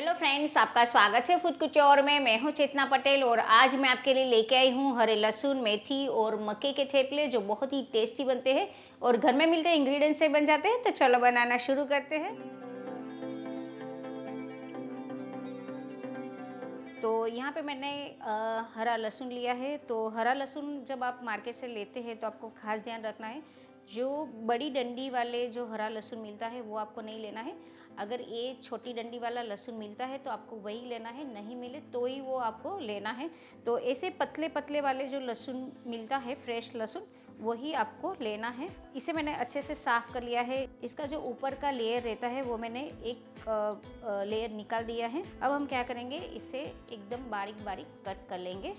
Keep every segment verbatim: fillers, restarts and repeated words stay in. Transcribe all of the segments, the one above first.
Hello friends, आपका स्वागत है फूड कुचौर में। मैं हूं चेतना पटेल और आज मैं आपके लिए लेके आई हूं हरे लहसुन, मेथी और मक्के के थेपले जो बहुत ही टेस्टी बनते हैं और घर में मिलते इंग्रेडिएंट्स से बन जाते हैं। तो चलो बनाना शुरू करते हैं। तो यहाँ पे मैंने आ, हरा लहसुन लिया है। तो हरा लहसुन जब आप मार्केट से लेते हैं तो आपको खास ध्यान रखना है, जो बड़ी डंडी वाले जो हरा लहसुन मिलता है वो आपको नहीं लेना है। अगर ये छोटी डंडी वाला लहसुन मिलता है तो आपको वही लेना है, नहीं मिले तो ही वो आपको लेना है। तो ऐसे पतले पतले वाले जो लहसुन मिलता है, फ्रेश लहसुन, वही आपको लेना है। इसे मैंने अच्छे से साफ़ कर लिया है। इसका जो ऊपर का लेयर रहता है वो मैंने एक लेयर निकाल दिया है। अब हम क्या करेंगे, इसे एकदम बारीक बारीक कट कर लेंगे।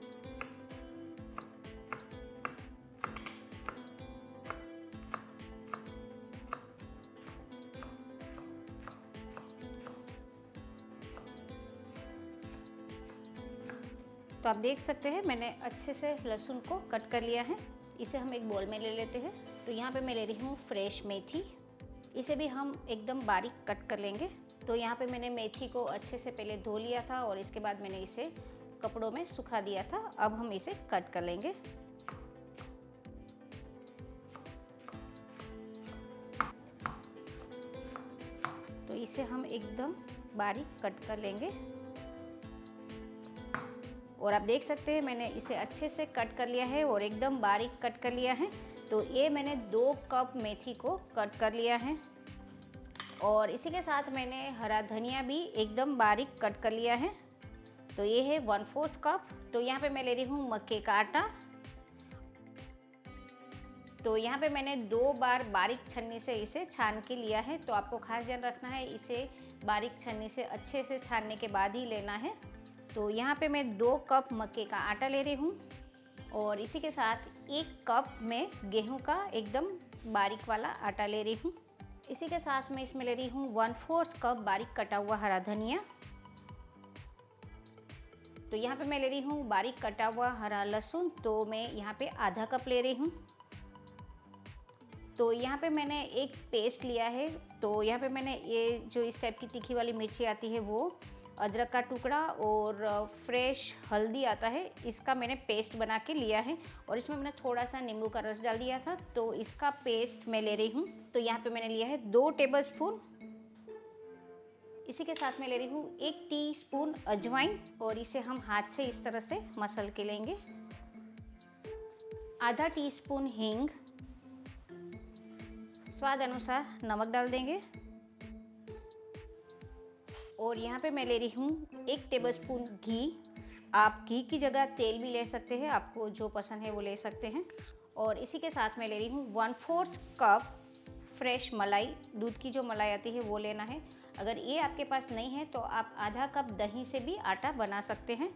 तो आप देख सकते हैं मैंने अच्छे से लहसुन को कट कर लिया है। इसे हम एक बोल में ले लेते हैं। तो यहाँ पे मैं ले रही हूँ फ्रेश मेथी। इसे भी हम एकदम बारीक कट कर लेंगे। तो यहाँ पे मैंने मेथी को अच्छे से पहले धो लिया था और इसके बाद मैंने इसे कपड़ों में सुखा दिया था। अब हम इसे कट कर लेंगे। तो इसे हम एकदम बारीक कट कर लेंगे और आप देख सकते हैं मैंने इसे अच्छे से कट कर लिया है और एकदम बारीक कट कर लिया है। तो ये मैंने दो कप मेथी को कट कर लिया है और इसी के साथ मैंने हरा धनिया भी एकदम बारीक कट कर लिया है। तो ये है वन फोर्थ कप। तो यहाँ पे मैं ले रही हूँ मक्के का आटा। तो यहाँ पे मैंने दो बार बारीक छन्नी से इसे छान के लिया है। तो आपको खास ध्यान रखना है, इसे बारीक छन्नी से अच्छे से छानने के बाद ही लेना है। तो यहाँ पे मैं दो कप मक्के का आटा ले रही हूँ और इसी के साथ एक कप में गेहूं का एकदम बारीक वाला आटा ले रही हूँ। इसी के साथ मैं इसमें ले रही हूँ वन फोर्थ कप बारीक कटा हुआ हरा धनिया। तो यहाँ पे मैं ले रही हूँ बारीक कटा हुआ हरा लहसुन। तो मैं यहाँ पे आधा कप ले रही हूँ। तो यहाँ पे मैंने एक पेस्ट लिया है। तो यहाँ पे मैंने ये जो इस टाइप की तीखी वाली मिर्ची आती है वो, अदरक का टुकड़ा और फ्रेश हल्दी आता है, इसका मैंने पेस्ट बना के लिया है और इसमें मैंने थोड़ा सा नींबू का रस डाल दिया था। तो इसका पेस्ट मैं ले रही हूँ। तो यहाँ पे मैंने लिया है दो टेबलस्पून। इसी के साथ मैं ले रही हूँ एक टीस्पून अजवाइन और इसे हम हाथ से इस तरह से मसल के लेंगे। आधा टीस्पून हींग, स्वाद अनुसार नमक डाल देंगे और यहाँ पे मैं ले रही हूँ एक टेबलस्पून घी। आप घी की जगह तेल भी ले सकते हैं, आपको जो पसंद है वो ले सकते हैं। और इसी के साथ मैं ले रही हूँ वन फोर्थ कप फ्रेश मलाई, दूध की जो मलाई आती है वो लेना है। अगर ये आपके पास नहीं है तो आप आधा कप दही से भी आटा बना सकते हैं।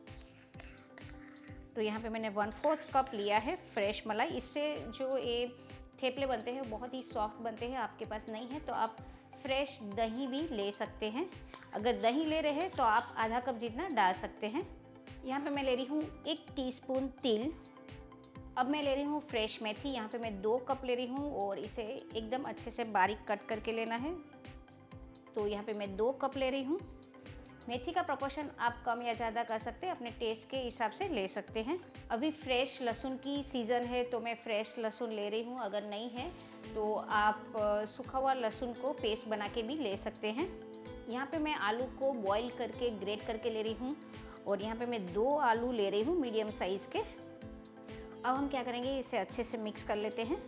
तो यहाँ पे मैंने वन फोर्थ कप लिया है फ्रेश मलाई। इससे जो ये थेपले बनते हैं बहुत ही सॉफ्ट बनते हैं। आपके पास नहीं है तो आप फ्रेश दही भी ले सकते हैं। अगर दही ले रहे हैं तो आप आधा कप जितना डाल सकते हैं। यहाँ पे मैं ले रही हूँ एक टीस्पून तिल। अब मैं ले रही हूँ फ्रेश मेथी। यहाँ पे मैं दो कप ले रही हूँ और इसे एकदम अच्छे से बारीक कट करके लेना है। तो यहाँ पे मैं दो कप ले रही हूँ। मेथी का प्रोपोर्शन आप कम या ज़्यादा कर सकते हैं, अपने टेस्ट के हिसाब से ले सकते हैं। अभी फ्रेश लहसुन की सीज़न है तो मैं फ्रेश लहसुन ले रही हूँ। अगर नहीं है तो आप सूखा हुआ लहसुन को पेस्ट बना के भी ले सकते हैं। यहाँ पे मैं आलू को बॉईल करके ग्रेट करके ले रही हूँ और यहाँ पे मैं दो आलू ले रही हूँ मीडियम साइज़ के। अब हम क्या करेंगे, इसे अच्छे से मिक्स कर लेते हैं।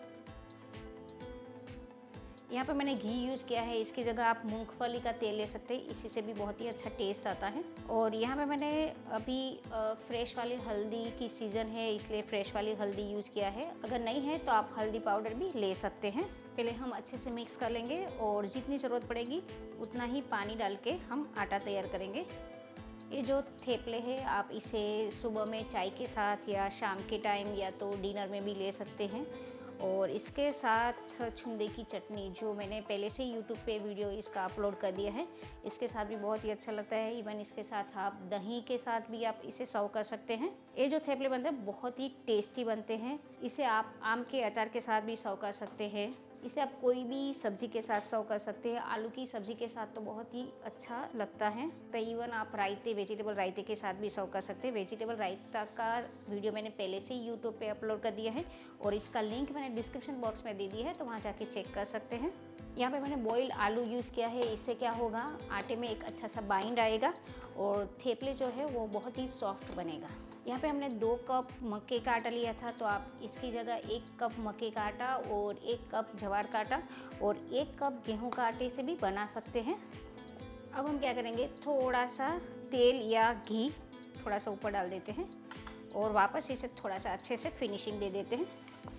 यहाँ पे मैंने घी यूज़ किया है, इसकी जगह आप मूंगफली का तेल ले सकते हैं, इसी से भी बहुत ही अच्छा टेस्ट आता है। और यहाँ पे मैंने अभी फ्रेश वाली हल्दी की सीज़न है इसलिए फ्रेश वाली हल्दी यूज़ किया है। अगर नहीं है तो आप हल्दी पाउडर भी ले सकते हैं। पहले हम अच्छे से मिक्स कर लेंगे और जितनी ज़रूरत पड़ेगी उतना ही पानी डाल के हम आटा तैयार करेंगे। ये जो थेपले हैं आप इसे सुबह में चाय के साथ या शाम के टाइम या तो डिनर में भी ले सकते हैं। और इसके साथ छुंदे की चटनी, जो मैंने पहले से यूट्यूब पे वीडियो इसका अपलोड कर दिया है, इसके साथ भी बहुत ही अच्छा लगता है। इवन इसके साथ आप दही के साथ भी आप इसे सर्व कर सकते हैं। ये जो थेपले बनते हैं बहुत ही टेस्टी बनते हैं। इसे आप आम के अचार के साथ भी सर्व कर सकते हैं। इसे आप कोई भी सब्जी के साथ सर्व कर सकते हैं। आलू की सब्जी के साथ तो बहुत ही अच्छा लगता है। तो इवन आप रायते, वेजिटेबल रायते के साथ भी सर्व कर सकते हैं। वेजिटेबल रायता का वीडियो मैंने पहले से ही यूट्यूब पे अपलोड कर दिया है और इसका लिंक मैंने डिस्क्रिप्शन बॉक्स में दे दिया है, तो वहाँ जाके चेक कर सकते हैं। यहाँ पे मैंने बॉइल्ड आलू यूज़ किया है। इससे क्या होगा, आटे में एक अच्छा सा बाइंड आएगा और थेपले जो है वो बहुत ही सॉफ्ट बनेगा। यहाँ पे हमने दो कप मक्के का आटा लिया था, तो आप इसकी जगह एक कप मक्के का आटा और एक कप ज्वार का आटा और एक कप गेहूं का आटे से भी बना सकते हैं। अब हम क्या करेंगे, थोड़ा सा तेल या घी थोड़ा सा ऊपर डाल देते हैं और वापस इसे थोड़ा सा अच्छे से फिनिशिंग दे देते हैं।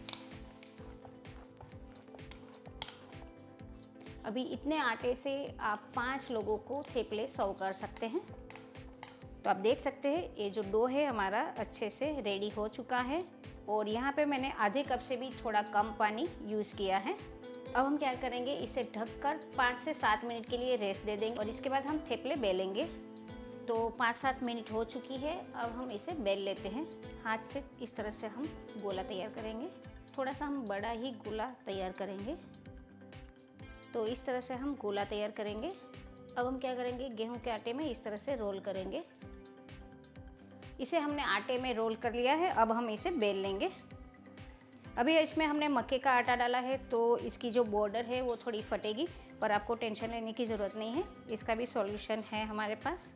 अभी इतने आटे से आप पाँच लोगों को थेपले सर्व कर सकते हैं। तो आप देख सकते हैं ये जो डो है हमारा अच्छे से रेडी हो चुका है और यहाँ पे मैंने आधे कप से भी थोड़ा कम पानी यूज़ किया है। अब हम क्या करेंगे, इसे ढककर पाँच से सात मिनट के लिए रेस्ट दे देंगे और इसके बाद हम थेपले बेलेंगे। तो पाँच सात मिनट हो चुकी है, अब हम इसे बेल लेते हैं। हाथ से इस तरह से हम गोला तैयार करेंगे। थोड़ा सा हम बड़ा ही गोला तैयार करेंगे। तो इस तरह से हम गोला तैयार करेंगे। अब हम क्या करेंगे, गेहूं के आटे में इस तरह से रोल करेंगे। इसे हमने आटे में रोल कर लिया है, अब हम इसे बेल लेंगे। अभी इसमें हमने मक्के का आटा डाला है तो इसकी जो बॉर्डर है वो थोड़ी फटेगी, पर आपको टेंशन लेने की ज़रूरत नहीं है, इसका भी सॉल्यूशन है हमारे पास।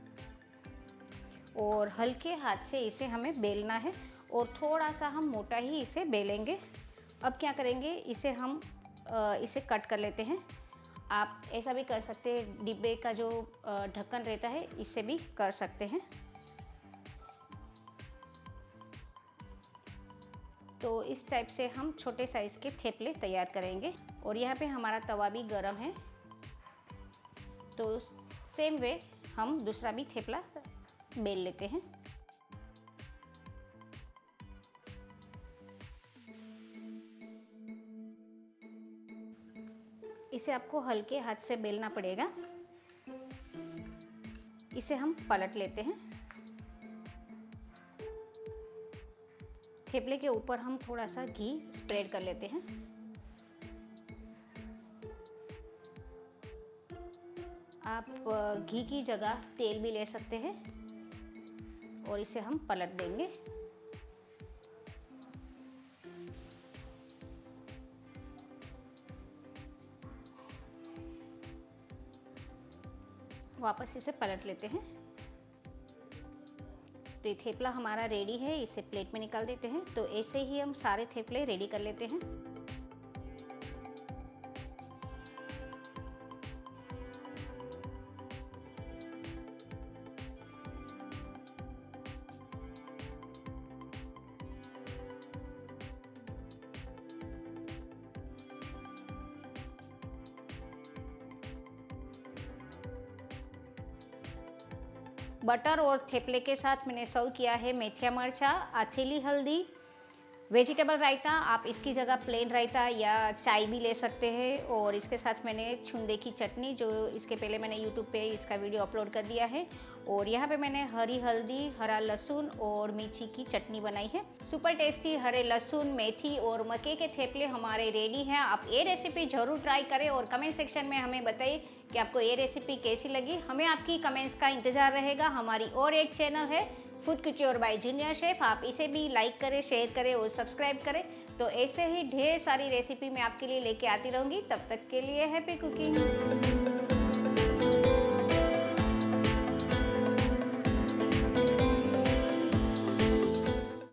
और हल्के हाथ से इसे हमें बेलना है और थोड़ा सा हम मोटा ही इसे बेलेंगे। अब क्या करेंगे, इसे हम इसे कट कर लेते हैं। आप ऐसा भी कर सकते हैं, डिब्बे का जो ढक्कन रहता है इससे भी कर सकते हैं। तो इस टाइप से हम छोटे साइज़ के थेपले तैयार करेंगे और यहाँ पे हमारा तवा भी गरम है। तो सेम वे हम दूसरा भी थेपला बेल लेते हैं। इसे आपको हल्के हाथ से बेलना पड़ेगा। इसे हम पलट लेते हैं। थेपले के ऊपर हम थोड़ा सा घी स्प्रेड कर लेते हैं। आप घी की जगह तेल भी ले सकते हैं और इसे हम पलट देंगे। वापस इसे पलट लेते हैं। तो ये थेपला हमारा रेडी है, इसे प्लेट में निकाल देते हैं। तो ऐसे ही हम सारे थेपले रेडी कर लेते हैं। बटर और थेपले के साथ मैंने सर्व किया है मेथिया मरचा, अथेली हल्दी, वेजिटेबल रायता। आप इसकी जगह प्लेन रायता या चाय भी ले सकते हैं। और इसके साथ मैंने छुंदे की चटनी, जो इसके पहले मैंने यूट्यूब पे इसका वीडियो अपलोड कर दिया है। और यहाँ पे मैंने हरी हल्दी, हरा लहसुन और मिर्ची की चटनी बनाई है। सुपर टेस्टी हरे लहसुन, मेथी और मक्के के थेपले हमारे रेडी हैं। आप ये रेसिपी ज़रूर ट्राई करें और कमेंट सेक्शन में हमें बताइए कि आपको ये रेसिपी कैसी लगी। हमें आपकी कमेंट्स का इंतज़ार रहेगा। हमारी और एक चैनल है food couture by junior chef, आप इसे भी लाइक करें, शेयर करें और सब्सक्राइब करें। तो ऐसे ही ढेर सारी रेसिपी मैं आपके लिए लेके आती रहूँगी। तब तक के लिए हैप्पी कुकिंग।